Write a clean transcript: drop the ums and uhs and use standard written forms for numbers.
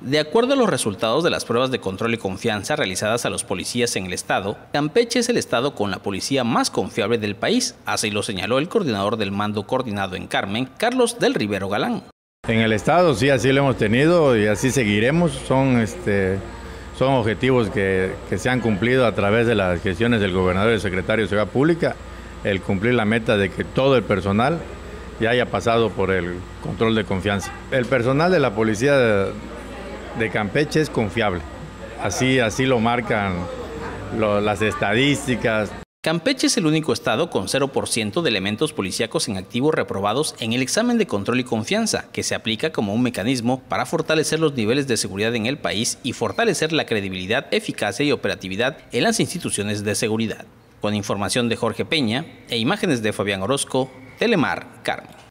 De acuerdo a los resultados de las pruebas de control y confianza realizadas a los policías en el estado, Campeche es el estado con la policía más confiable del país, así lo señaló el coordinador del mando coordinado en Carmen, Carlos del Rivero Galán. En el estado sí, así lo hemos tenido y así seguiremos. Son objetivos que se han cumplido a través de las gestiones del gobernador y el secretario de Seguridad Pública, el cumplir la meta de que todo el personal ya haya pasado por el control de confianza. El personal de la policía de Campeche es confiable, así lo marcan las estadísticas. Campeche es el único estado con 0% de elementos policíacos en activo reprobados en el examen de control y confianza, que se aplica como un mecanismo para fortalecer los niveles de seguridad en el país y fortalecer la credibilidad, eficacia y operatividad en las instituciones de seguridad. Con información de Jorge Peña e imágenes de Fabián Orozco, Telemar, Carmen.